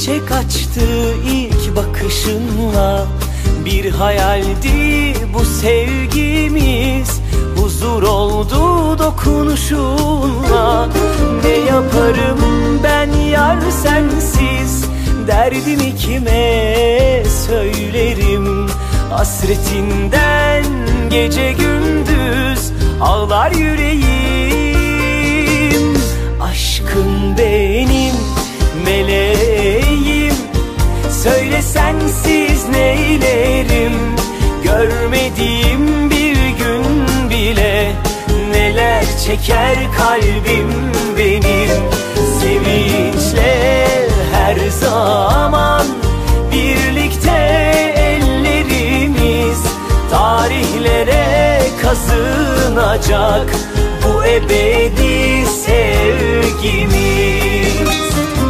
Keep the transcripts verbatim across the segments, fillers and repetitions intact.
çiçek açtı ilk bakışınla. Bir hayaldi bu sevgimiz, huzur oldu dokunuşunla. Ne yaparım ben yar sensiz, derdimi kime söylerim? Hasretinden gece gündüz ağlar yüreğim. Aşkım benim meleğim, söyle sensiz neylerim? Görmediğim bir gün bile neler çeker kalbim benim. Sevinçle her zaman birlikte ellerimiz, tarihlere kazınacak bu ebedi sevgimiz.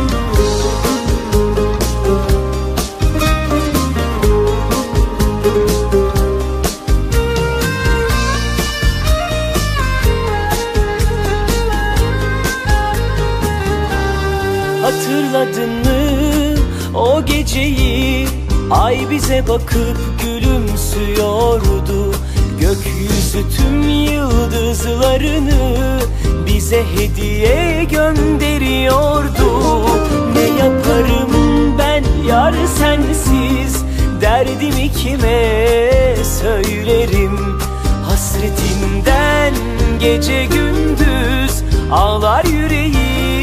Hatırladın mı o geceyi? Ay bize bakıp gülümsüyordu. Gökyüzü tüm yıldızlarını bize hediye gönderiyordu. Ne yaparım ben yar sensiz, derdimi kime söylerim? Hasretinden gece gündüz ağlar yüreğim.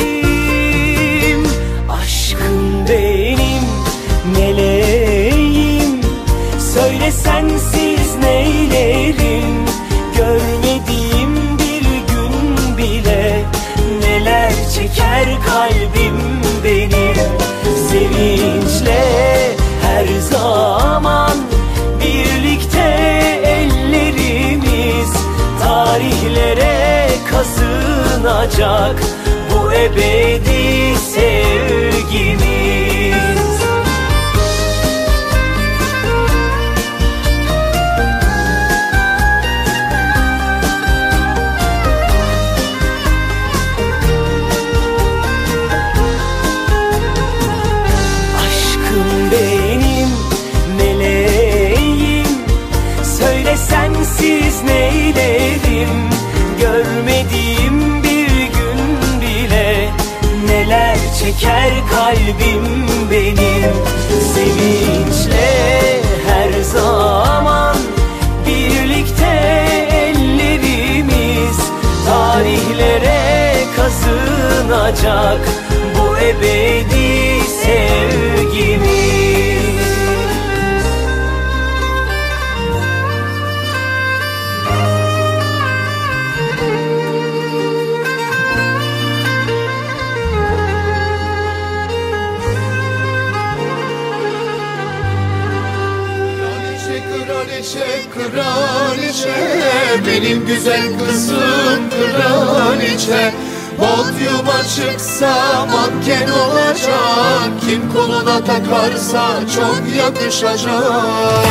Aşkım benim meleğim, söyle sensiz neylerim? Görmediğim bir gün bile neler çeker kalbim benim. Sevinçle her zaman birlikte ellerimiz, tarihlere kazınacak bu ebedi sevgimiz. Aşkım benim meleğim, söyle sensiz neylerim? Görmediğim bir gün bile neler çeker kalbim benim. Sevinçle her zaman birlikte ellerimiz, tarihlere kazınacak bu ebedi sevgimiz. Kraliçe, kraliçe, benim güzel kızım kraliçe. Podyuma çıksa manken olacak, kim koluna takarsa çok yakışacak.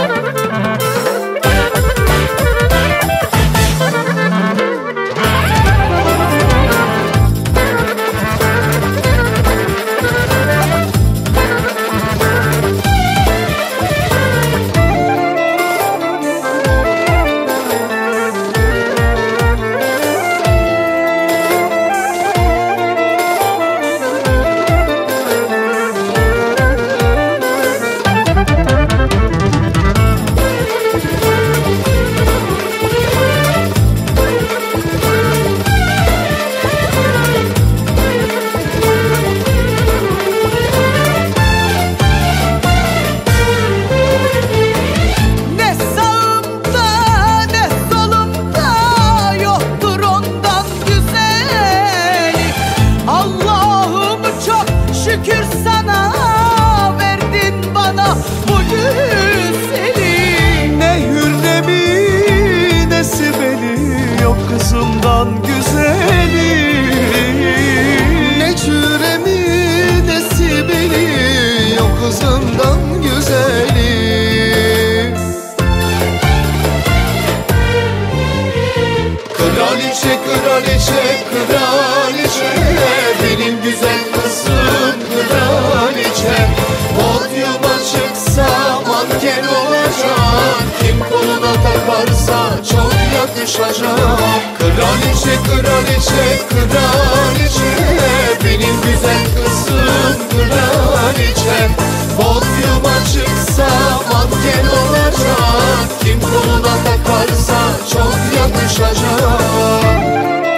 Kızımdan güzeli, ne cüremi nesibeli, yok kızımdan güzeli. Kraliçe, kraliçe, kraliçe, benim güzel kızım kraliçe. yakışacak. Kraliçe, kraliçe, kraliçe, benim güzel kızım kraliçe. Podyuma çıksa manken olacak, kim koluna takarsa çok yakışacak.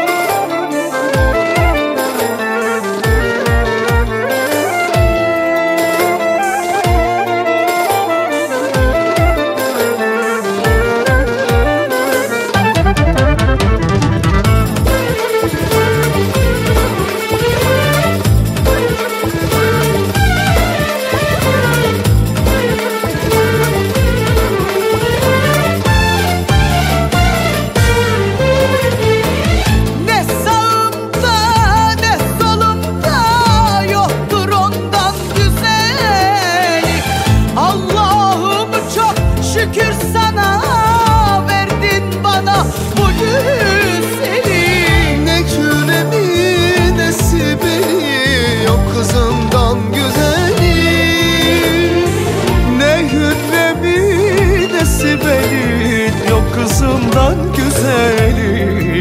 Kızımdan güzeli.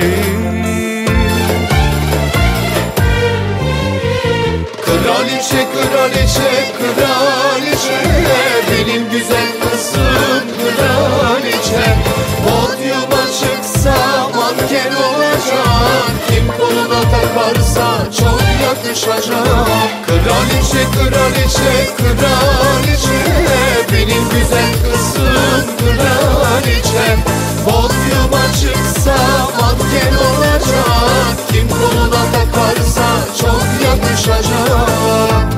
Kraliçe, kraliçe, kraliçe, benim güzel kızım kraliçe. Podyuma çıksa manken olacak, kim koluna takarsa çok yakışacak. Kraliçe, kraliçe, kraliçe, benim güzel kızım kraliçe. Podyuma çıksa manken olacak, kim koluna takarsa çok yakışacak.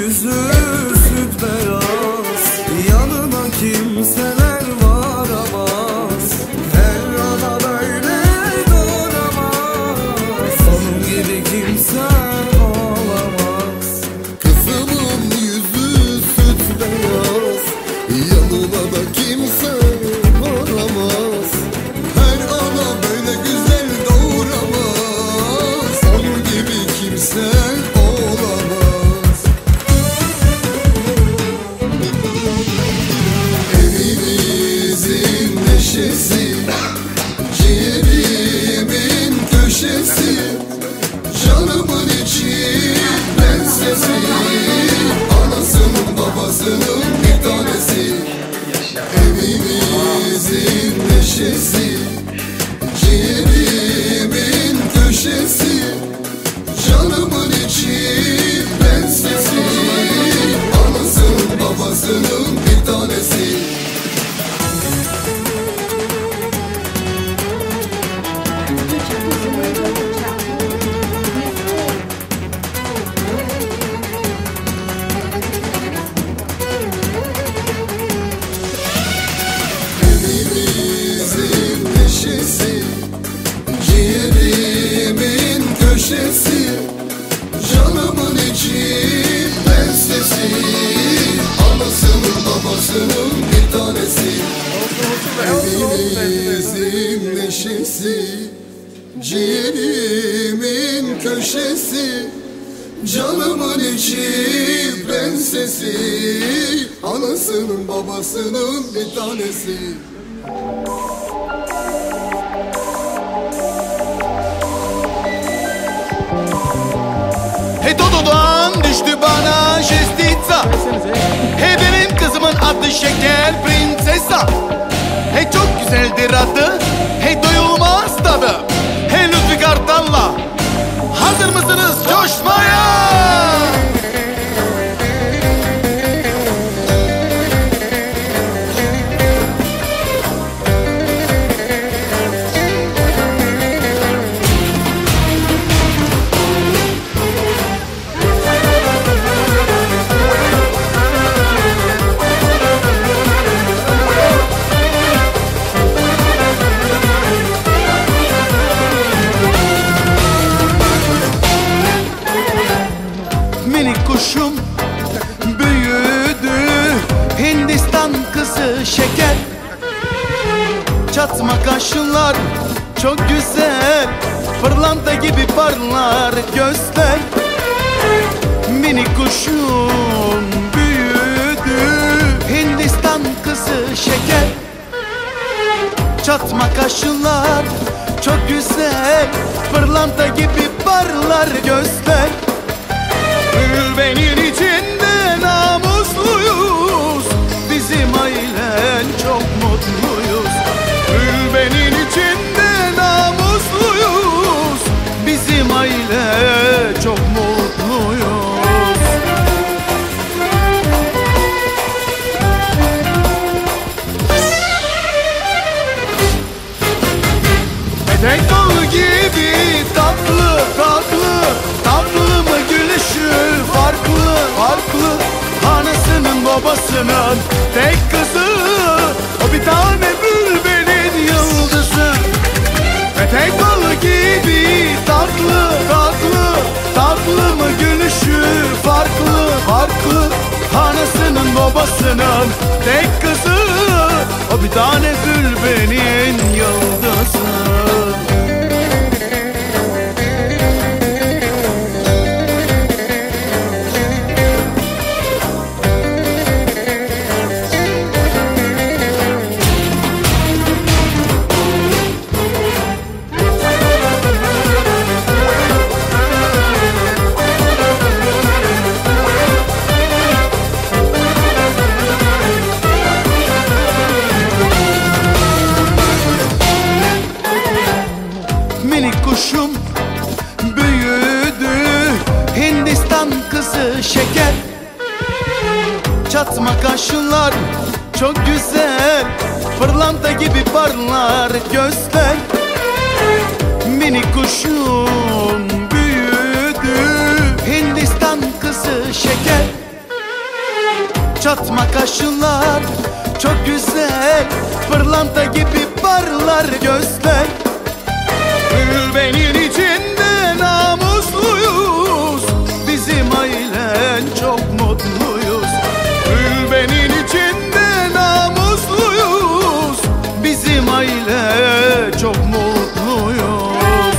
yüzü süt beyaz, yanına kimseler varamaz. Her ana böyle doğramaz, onun gibi kimse olamaz. Kızımın yüzü süt beyaz, yanına da kimse varamaz. Her ana böyle güzel doğuramaz, onun gibi kimse olamaz. Evimizin neşesi, ciğerimin köşesi, canımın içi prensesi, anasının babasının bir tanesi. Evimizin neşesi, ciğerimin köşesi, canımın içi prensesi, anasının babasının bir tanesi. Evimizin neşesi, ciğerimin köşesi, canımın içi prensesi, anasının babasının bir tanesi. Evimizin neşesi, ciğerimin köşesi, canımın içi prensesi, anasının babasının bir tanesi. Hey Dodo'dan düştü bana jestitsa. Hey benim kızımın adı Şeker Prinsesa. Hey çok güzeldir adı, hey doyulmaz tadı. Hey Lütfi Kartal'la hazır mısınız coşmaya? Kuşum büyüdü, Hindistan kızı şeker. Çatma kaşlar çok güzel, pırlanta gibi parlar gözler. Mini kuşum büyüdü, Hindistan kızı şeker. Çatma kaşlar çok güzel, pırlanta gibi parlar gözler. Gülbenin içinde namusluyuz, bizim ailen çok mutluyuz. Gülbenin içinde namusluyuz, bizim aile çok mutluyuz. Petek dolu gibi tatlı tatlı, tatlı mı gülüşü farklı farklı. Anasının babasının tek kızı, o bir tane bülbenin yıldızı. Petek balı gibi tatlı tatlı, tatlı mı gülüşü farklı farklı. Anasının babasının tek kızı, o bir tane bülbenin yıldızı. Kuşum büyüdü, Hindistan kızı şeker. Çatma kaşlar çok güzel, pırlanta gibi parlar gözler. Mini kuşum büyüdü, Hindistan kızı şeker. çatma kaşlar çok güzel, pırlanta gibi parlar gözler. Gülbenin içinde namusluyuz, bizim ailen çok mutluyuz. Gülbenin içinde namusluyuz, bizim aile çok mutluyuz.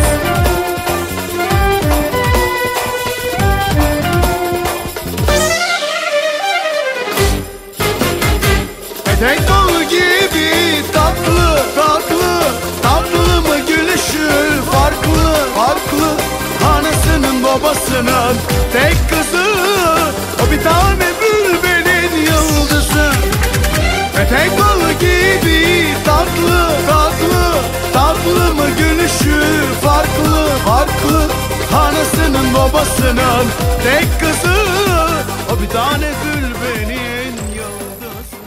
Petek dolu gibi tatlı tatlı, tatlı mı gülüşü farklı farklı. Anasının babasının tek kızı, o bir tane bülbenin yıldızı. Petek dolu gibi tatlı tatlı, tatlı mı gülüşü farklı farklı. Anasının babasının tek kızı, o bir tane bülbenin yıldızı.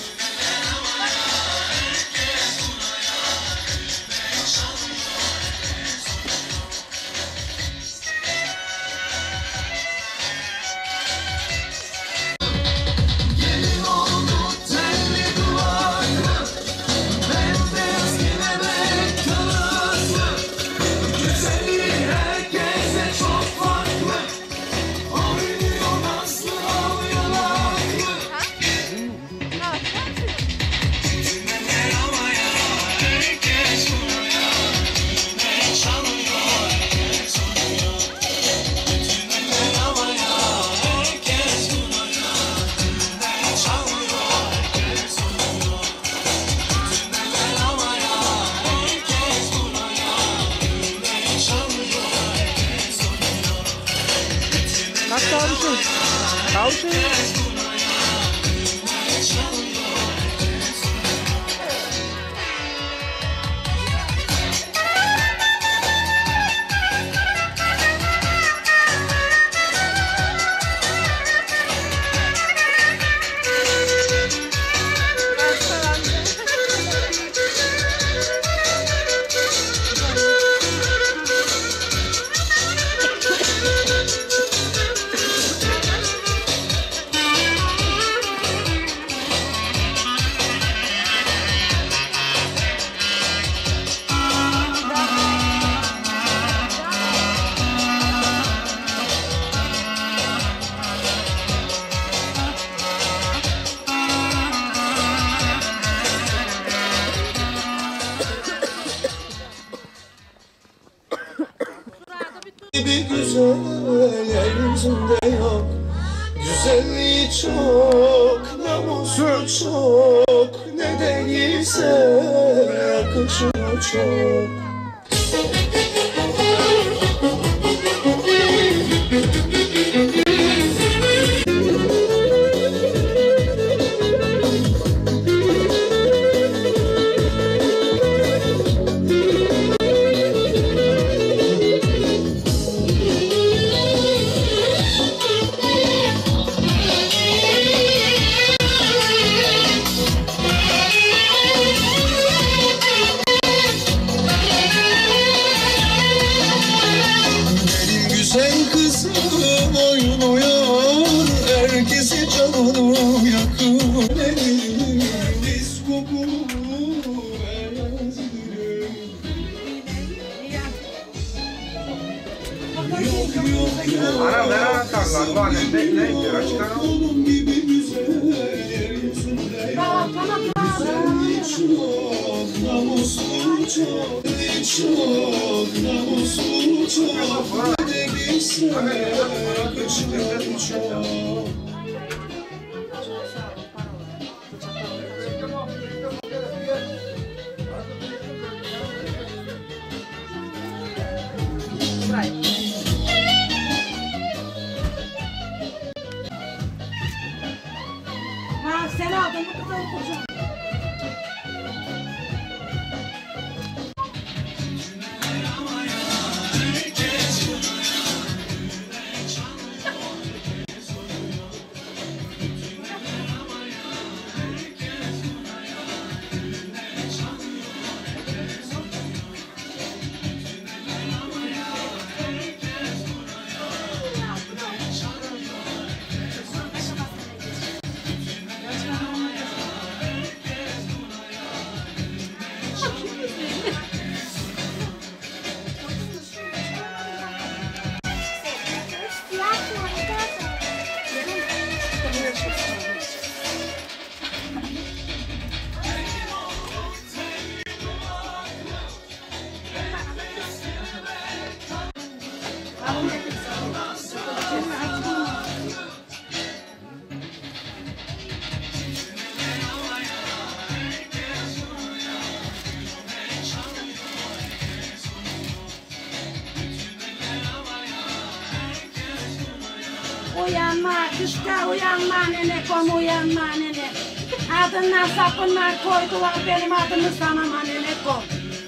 Bir güzel yeryüzünde yok, güzelliği çok, namusu çok, ne değilse yakışıyor çok. Ana ben anahtarlar var ne bekle açık ara. Tamam tamam tamam. Ma sen aldın bu kadar koca. uyanma, kışta uyanma nene, kom uyanma nene. Adından sapınlar koydular, benim adımı sanama nene kom.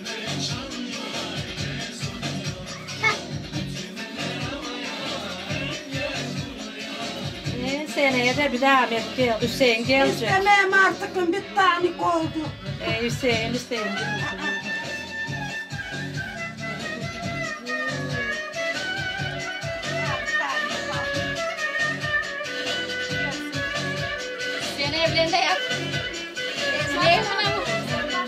Seneye de bir daha bekliyor. Hüseyin gelecek. İstemem artık bir tane oldu. Ee, Hüseyin, Hüseyin. Seni evlerinde yap. Ne bana bu?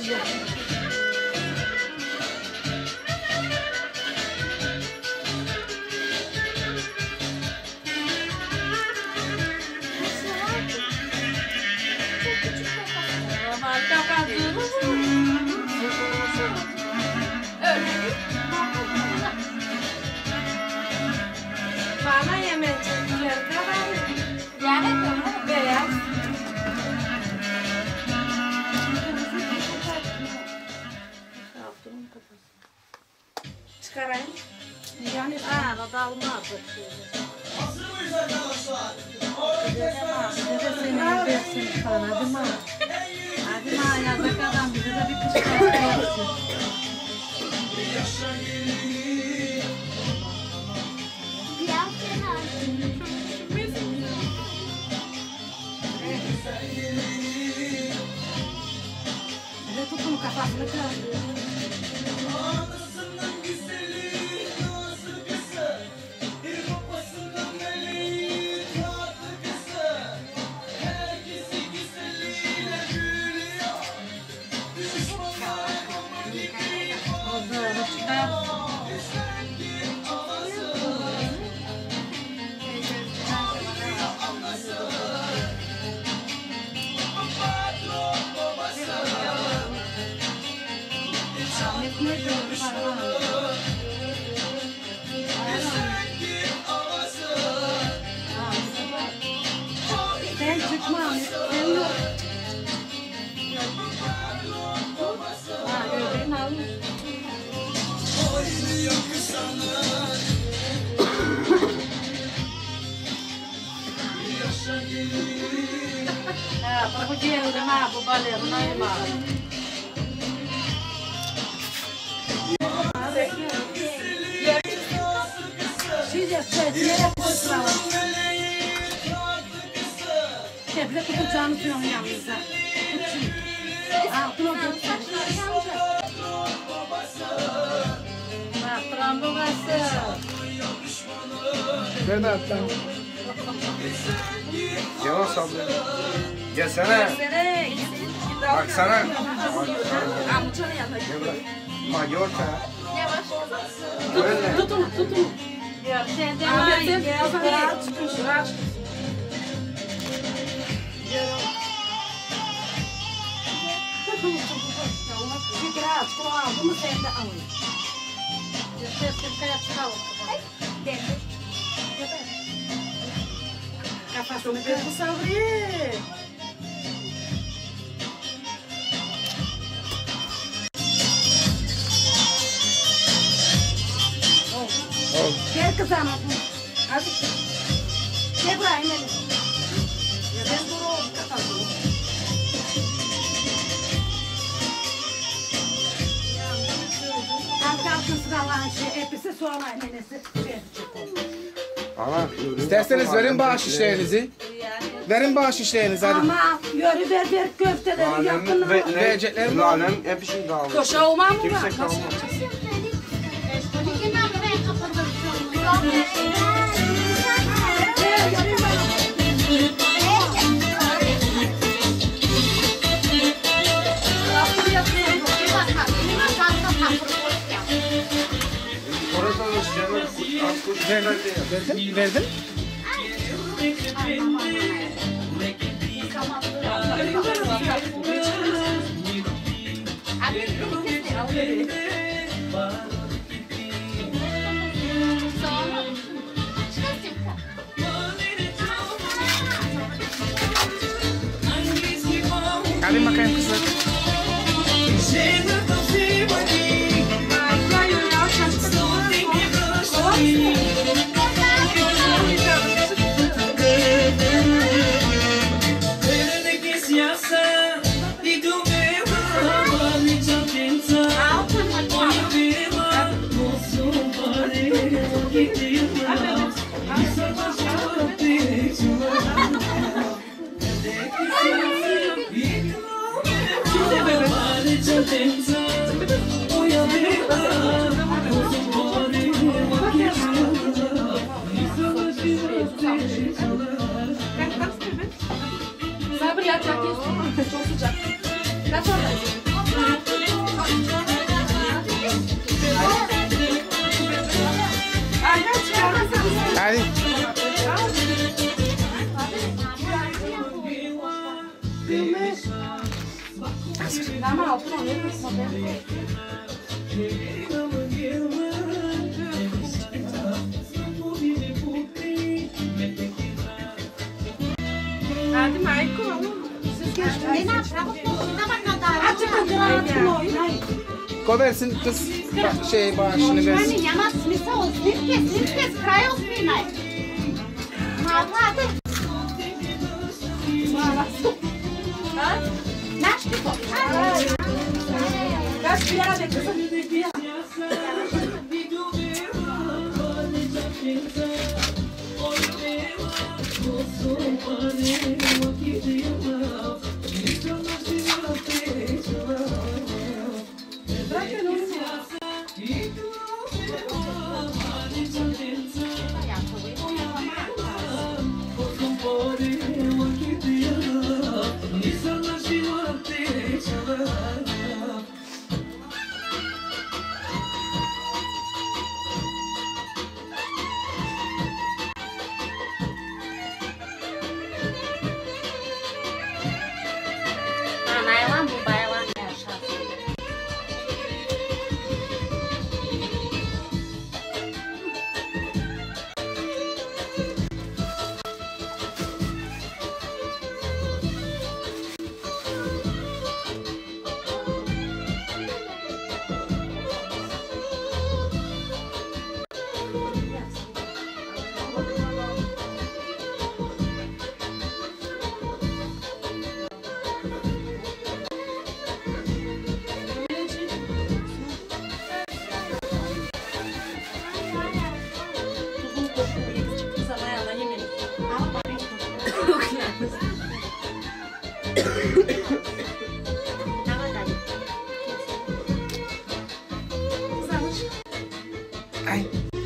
Bana yemeyecekler. Yani tamam. Beyaz. Çıkarayım. Yani Aa, da olmaz. Seni versin falan. Hadi ma. Hadi ma yazık adam bize de bir kışkırtma. Biraz fena. bir de tutun kafasını kırdı. Sen çıkma, sen yok. Ha, göbeğin almış. Ha, bu geldi ma, bu balığın ayma. Şimdi söyleyerek kutlayalım. Tebrik kucağını tutuyorum yanınıza. Altına tutacağım. Baktıran babası. Nerede attın? Yavaş abla. Gelsene. Baksana. Amcanın yanına gidiyor. Mayorta. Yavaş. Öyle. Tutun, tutun. Yok, sen de Ahmet, var. sen Gel, rahat çıkın, rahat çıkın. Bir rahat çıkın, aldı mı sen de alın. Ses kırkaya çıkalım. Kafasını kırdı Sabri. Gel kız ana. Hadi. Gel buraya inelim. Ya ben duruyorum kafasını. Tam kalkınsın Allah'ın şey. Hepsi sonra nenesi. Ana. İsterseniz verin bağış işlerinizi. Verin bağış işlerinizi hadi. Ama yürü ver ver köfteleri yakın. Verecekler mi? Lalem hep işin dağılır. Koşa olmam mı? Kimse var? kalmaz. Orada da canım az kuş Verdin? Verdin? Kalbim bakayım kızlar. Sabır yatacak yiyorsun. Çok sıcak. Kaç orada? Hadi. Ama altın oluyor. Hadi Michael. Koy versin kız şey bağışını versin. Yanas misal, nifkes, nifkes, krayos minay. Malvade. Ha? Naş tipo. Kaç bir yerde kızım? Ay.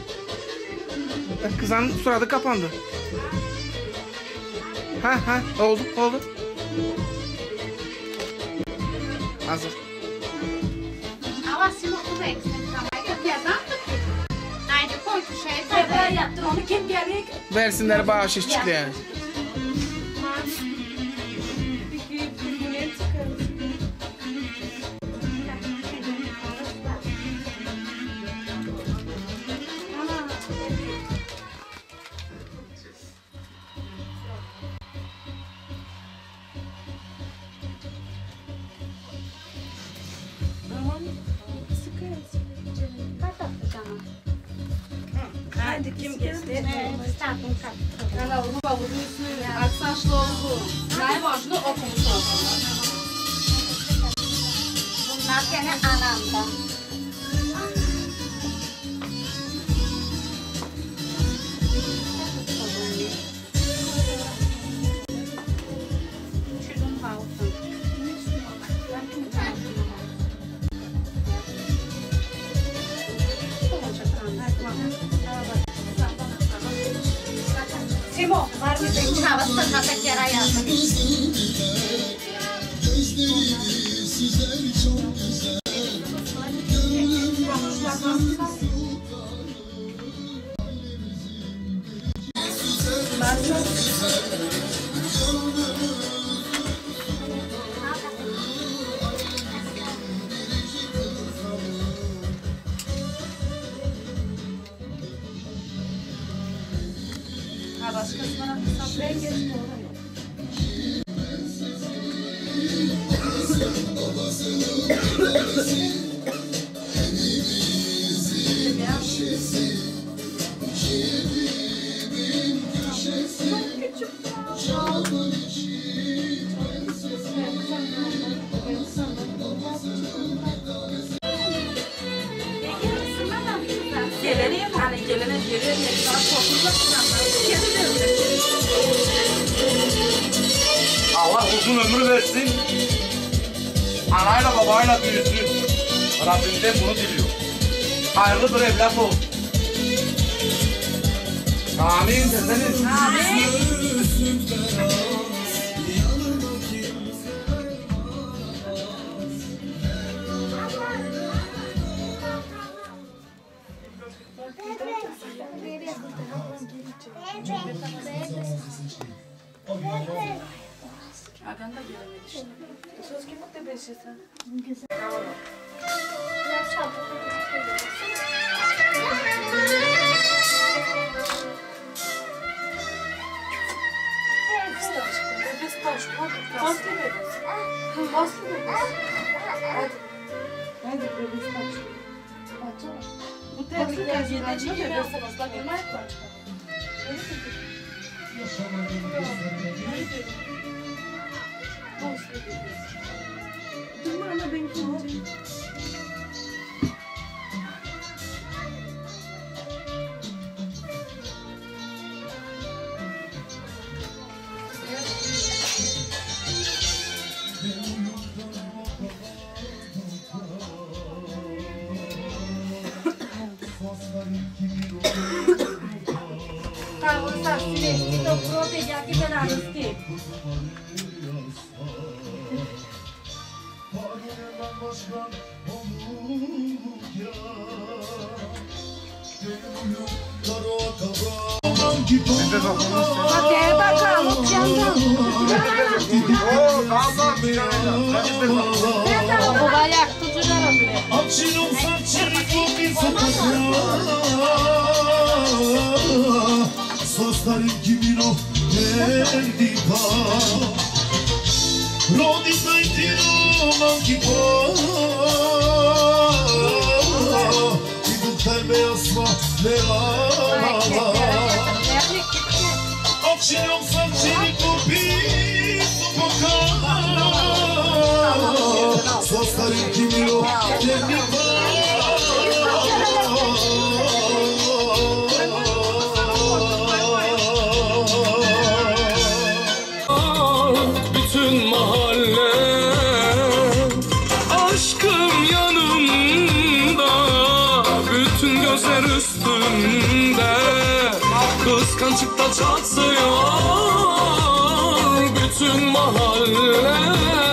Kızın suradı kapandı. Ha ha oldu oldu. Hazır. Ama simoklu da eksin. Tamam. Yerden tuttu. Haydi koy şu şeyi. Ben yaptım onu kim gelecek? Versinler bağış işçileri. Yani. Hadi kim kesti? Startın kapı. Kana onu baburuyorsun. Aksaçlı oldu. Ne başını okumuş olsun. Bunlar gene anamda. Şuradan kalsın. Simo, var mı? Havasın hatta kera yazdım. Ha başkasına misafire geçti oluyor. Gelene yani gelene gelene daha korkulacak Allah uzun ömür versin. Anayla babayla büyüsün. Rabbimden bunu diliyor. Hayırlı bir evlat ol. Amin deseniz. Amin. Agan da gelemedi işte. Söz kim de beşirsen. Biz başladık. Aslı veririz. Aslı veririz. Hadi biz başlayalım. Bu tebrikler geleceği verirseniz da bir mayk var. Durma ana ben kimciyim. Kalau saksi itu prote jadi berarti. Hadi bakalım canım. Oo, kalma bir tane. Bu bayak tutuyorum bile. Sostarim kimino perdi pa Rodi saitino manki pa Iduktar beyazma leava Akşinom saçını kopi Sopoka Sostarim kimino perdi pa Bütün mahalle aşkım yanımda, bütün gözler üstümde, kıskançlıkta çatlıyor bütün mahalle.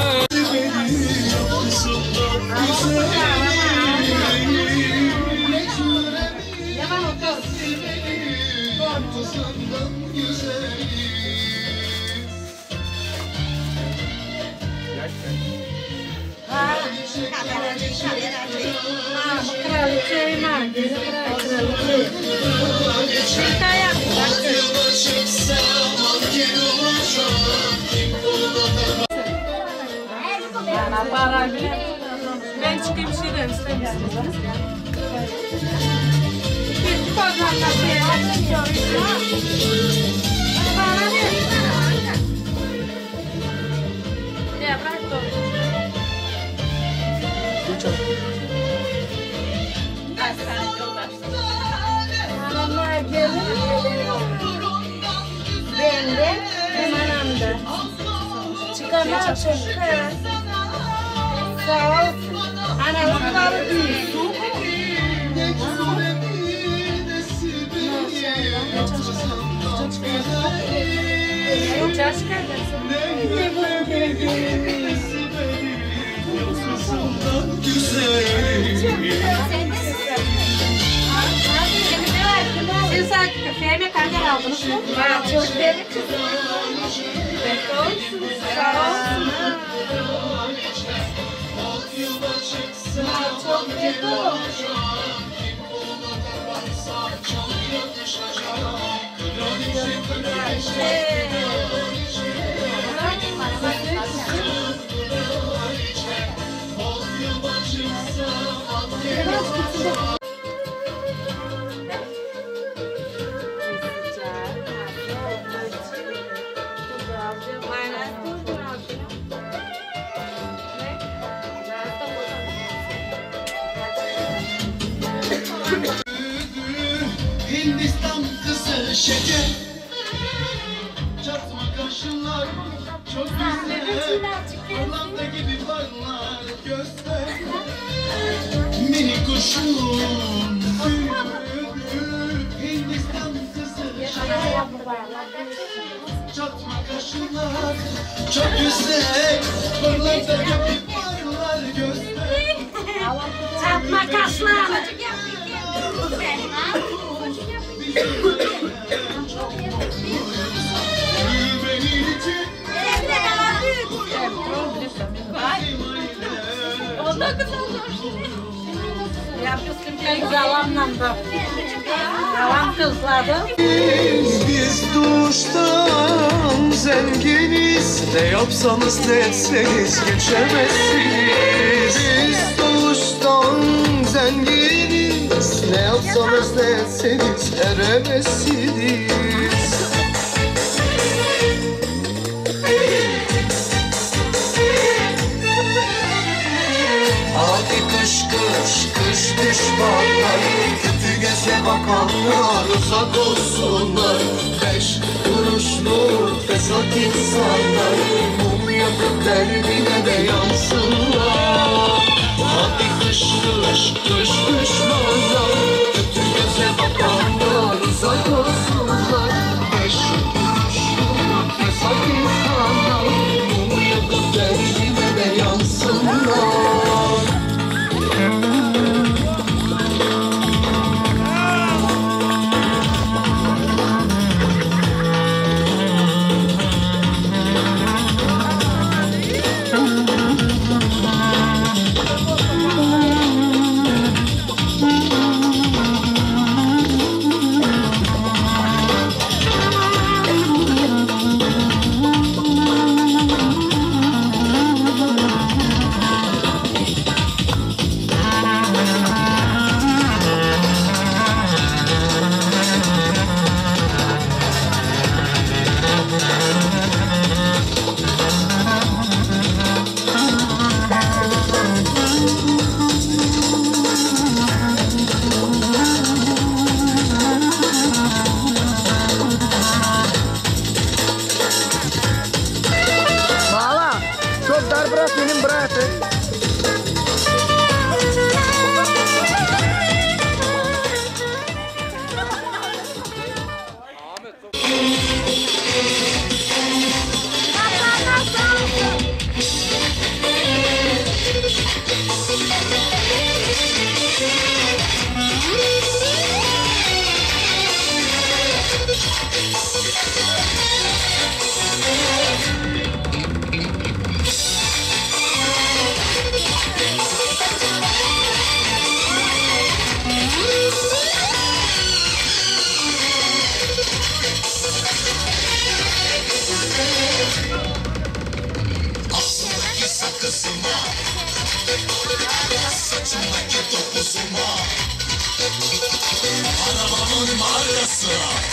Kraliçeyim ha, kraliçeyim. Şirkaya. Bana para bile. Ben çıkayım şeyden istemiyorum. Biz pazarda şey Bana ne? Ya bırak da. Hanımlar gelir. Ben de hem anamda. Çıkamam çünkü. Sağ ol. Analıkları büyüsün. Siz kafeye mi kahve aldınız mı? Ben çok derim. Sağ olsun. Çok mutlu. Hindistan kızı şeker Çatma kaşınlar çok güzel Hollanda gibi parlar kuşum Hindistan kızı çatma kaşınlar çok güzel fırlata gibi parlar gözler Çatma kaşlar. Ondan kız oldu. Yapıyorsun ki zalamdan da. Zalam kızladı. Biz doğuştan zenginiz. Ne yapsanız ne etseniz geçemezsiniz. Biz doğuştan zenginiz. Ne yapsanız ne etseniz eremezsiniz. Hadi kış kış kış düşmanlar, kötü göze bakanlar uzak olsunlar. Beş kuruşlu fesat insanlar, mum yakıp derdine de yansınlar. Hadi kış kış kış düşmanlar, kötü göze bakanlar uzak olsunlar. Beş kuruşlu fesat insanlar, mum yakıp derdine de yansınlar. Arabamın markası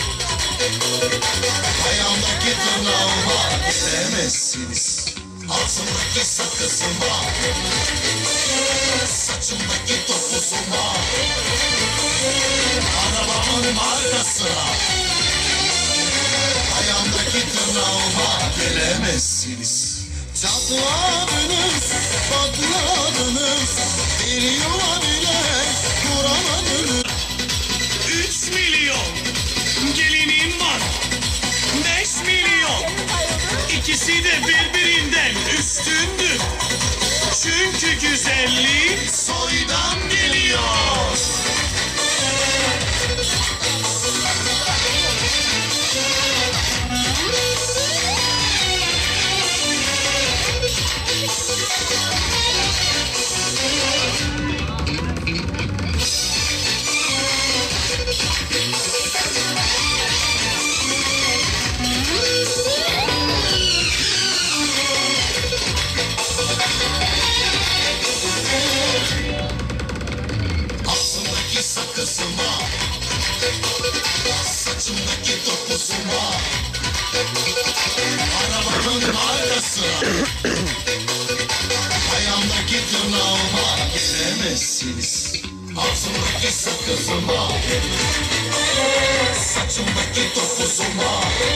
ayağımdaki tırnağıma gelemezsiniz. Ağzımdaki sakızıma, saçımdaki topuzuma. Arabamın markası ayağımdaki tırnağıma gelemezsiniz. Çatladınız, patladınız, bir yuva bile kuramadınız. Üç milyon gelinim var, beş milyon. İkisi de birbirinden üstündür. Çünkü güzelliği soydan geliyor. Ağzımdaki sakızıma, saçımdaki topuzuma. Arabamın markası ayağımdaki tırnağıma gelemezsiniz. Ağzımdaki sakızıma, saçımdaki topuzuma.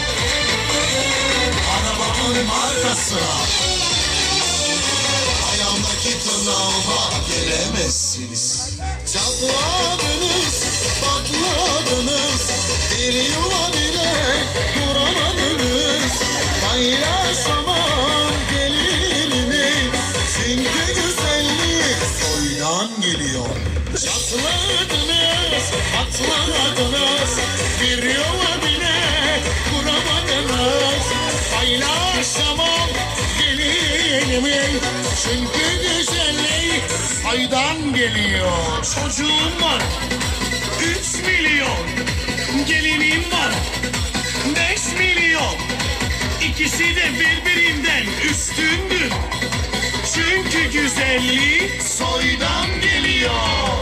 Arabamın markası ayağımdaki tırnağıma gelemezsiniz. Çatladınız, patladınız, bir yuva bile kuramadınız. Paylaşamam gelinimi, çünkü güzelliği soydan geliyor. Çatladınız, patladınız, bir yuva bile kuramadınız. Paylaşamam gelinimi, çünkü güzelliği soydan geliyor. Çocuğum var, üç milyon. Gelinim var, beş milyon. İkisi de birbirinden üstündür. Çünkü güzelliği soydan geliyor.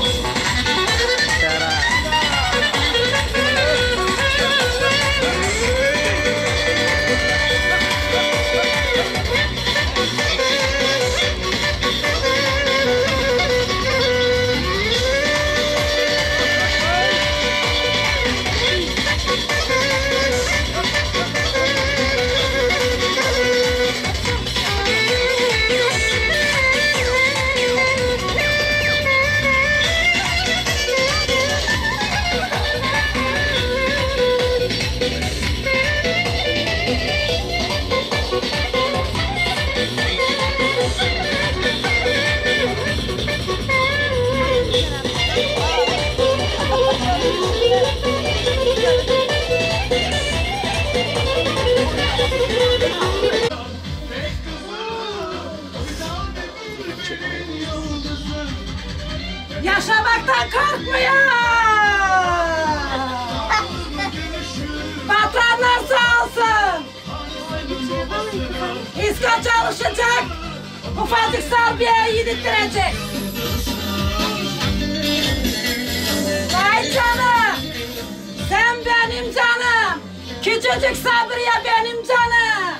Yaşamaktan korkmuyor. Patronlar sağ olsun. İsko çalışacak. Ufacık Sabriye'yi yedirttirecek. Vay canım. Sen benim canım. Küçücük Sabriye benim canım.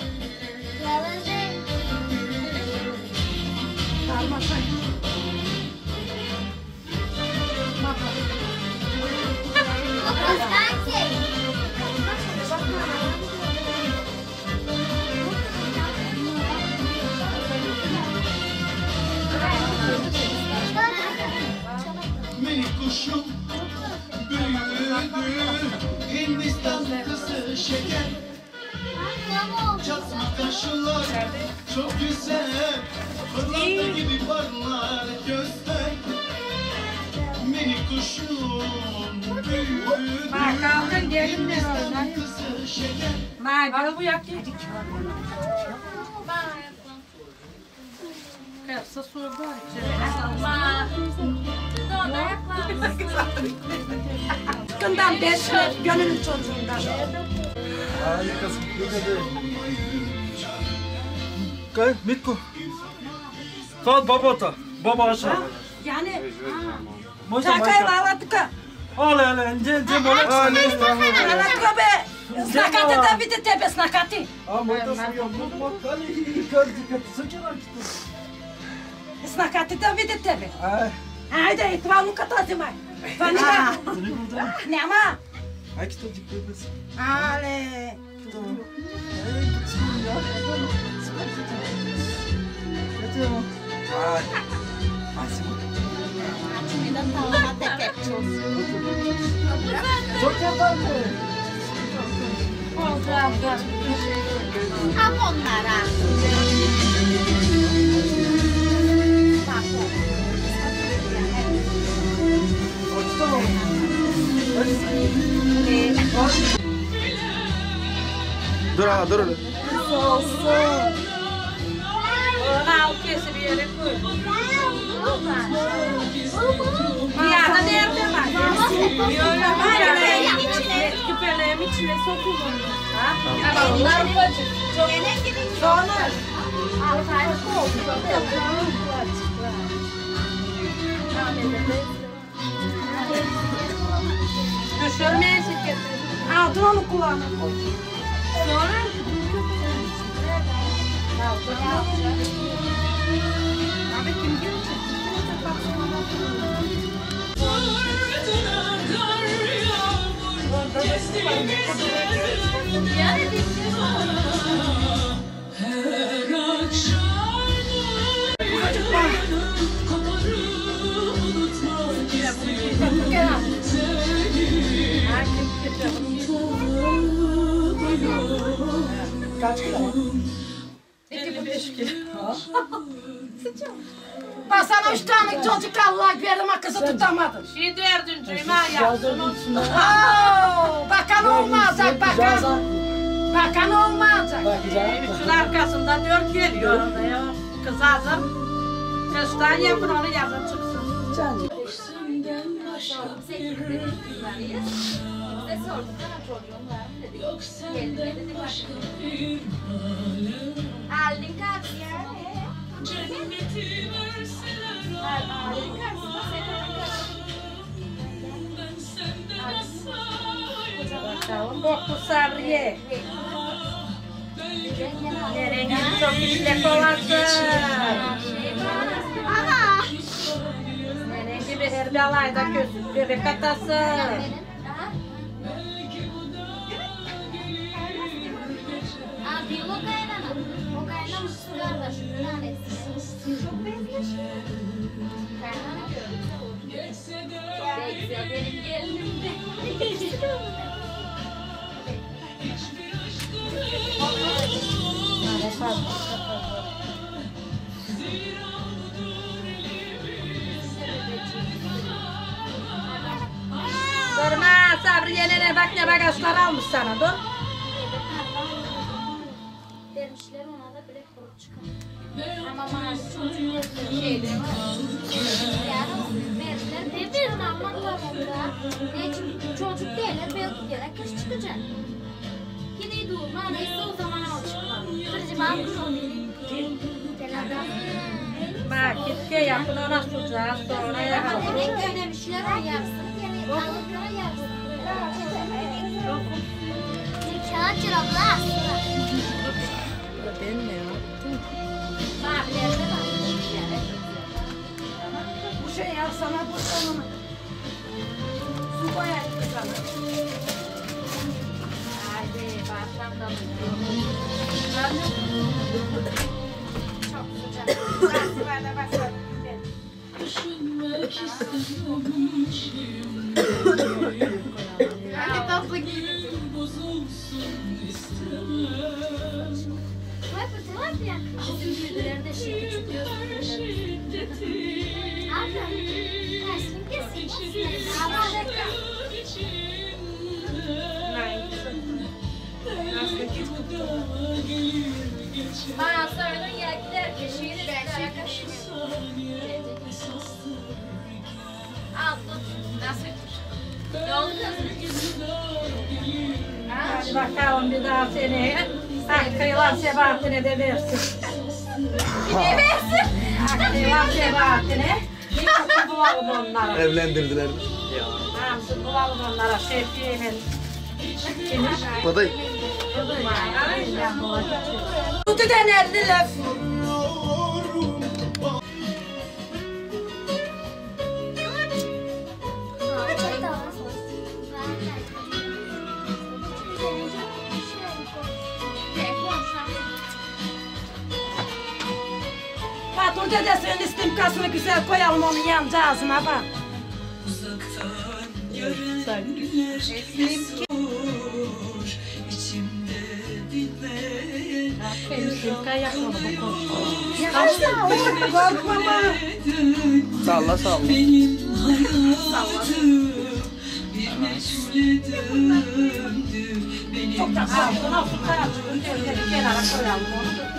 Minik kuşum büyüdü, Hindistan kızı şeker. Çatma kaşlar çok güzel, pırlanta gibi parlar gözler. Minik kuşum büyüdü, Bak kaldın gelin de oradan. Hindistan kızı şeker. Al bu yak yedik. Kıyapsa su var. Kından beş yıl gönül çocuğundan. Harikasın. Gel Mitko. Kal babata. Baba aşağı. Yani Moşa çakayı moşa. bağladık. Al al al. Ce ce böyle. Ha ne istiyorsun? Bağladık be. Snakati da bitti tepe snakati. Ha moşa suya. Bak kali. Kal dikkat. Sıçrar çıktı. Snakati da bitti tepe. Ay. Haydi itvamu katazimay. Fanima. Ne ama? Ay kitap çıktı bes. Ale. Tamam. Ay bismillah. Yatıyor. Ay. Ay. Çok yapan mı? Tam onlara. Tamam. Dur ha dur. Olsun. Al kesi bir yere koy. Bir yerde nerede var? Böyle küpeleğin içine, küpeleğin içine sokulur. Ha? Bunlar ufacık. Sonra. Altaylık oldu. Düşürmeye şirketi. Aldın onu kulağına. Sonra. Abi kim gelecek? Ben sana üç tane çocuk Allah verdim ama kızı tutamadın. Şey dördüncüyüm ha yaptım. Bakan olmayacak bakan. Bakan olmayacak. Üçün arkasında dört geliyor orada ya. Kız hazır. Üstten yapın onu yazın çıksın. Size sorduk sana çocuğun var mı dedik. Geldi dedi başka. Aldın karşı yani. Aldın karşısında Bakalım boklu Sabriye. Nereye çok işlek olasın. Ana. Nereye gibi her bir alayda gözüm bebek atası. Abi o kaynana. O kaynana kardeş. Çok benziyor. Kaynana görüyor. Bekle benim gelinim de. Durma Sabriye nene bak ne bagajlar almış sana dur. Vermişler ona da bilek vurup çıkar. Ama maalesef çocuk şeyde yani verdiler birbirini anlatlar onda. Ne için çocuk değiller belki gene kış çıkacak. Yine durma neyse o zaman al çıkma. Kırıcı ben kırıyorum. Bak gitke yapın ona sucağız sonra yakalım. Evet öyle bir şeyler yapsın. Yani alıklara yapsın. Kağıt çırapla aslında. Ben ne yaptım? Mavilerde var. Bu şey al sana bu sana. Su koyayım sana. Haydi başlam da çok sıcak. Basıverle basıverle. Hadi tatlı giydim. Vay bu taraf ya. Bizim birbirlerinde şey küçük gözüküyor. Abi, kaçtın kesin. Ama dakika. Bana söyledin ya giderken şeyini ben yaklaşmıyorum. Al tut. Nasıl? Yolun nasıl? Hadi bakalım bir daha seni. Hakkıyla sebahatine de versin. Ne versin? Hakkıyla sebahatine. Bir bulalım onlara. Evlendirdiler mi? Hamsi bulalım onlara şefiyemin. Kimi? Baday. Bu düden elli laf. Batur dedesinin istimkasını güzel koyalım onun yancağızına bak. İstimka yapmadı bu konu. Korkma bak. Salla salla. Çok da altına su karıştırın. Gözleri kenara koyalım onu.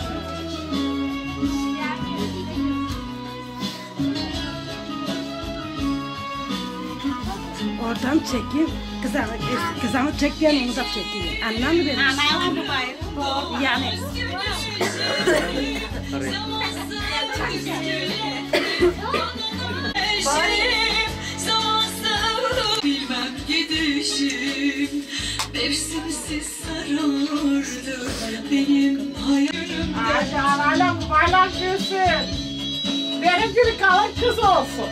Oradan çekeyim. Kızanı, kızanı çekeyim onu da çekeyim. Anladın mı beni? Anlayalım bu bayım. Yani. Bilmem gidişim mevsimsiz sarardı benim hayalimde. Hadi hala baylar gülsün. Benim gibi kalan kız olsun.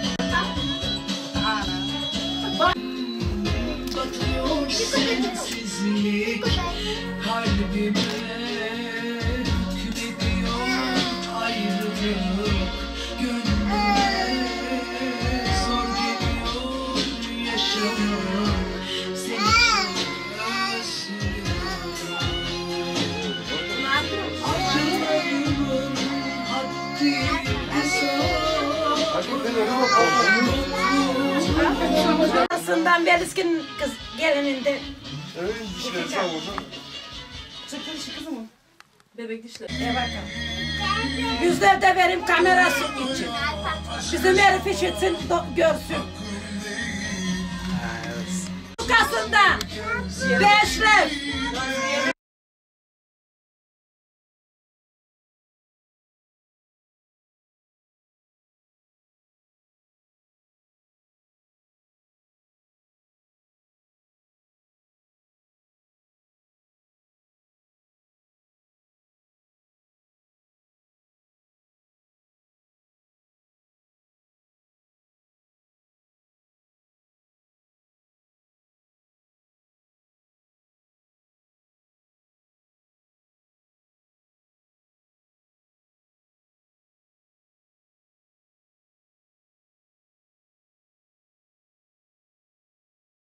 Batıyor sensizlik kalbime hükmediyor ayrılık gönlüme zor geliyor yaşamak seni çok özlüyorum. Aslından Veliskin kız gelininde. Evet, dişleri sağ olsun. Çıktı dişi kızı mı? Bebek dişleri. E bakalım. Yüzlerde verim kamerası için. Bizim herif işitsin, görsün. Kasında beşler.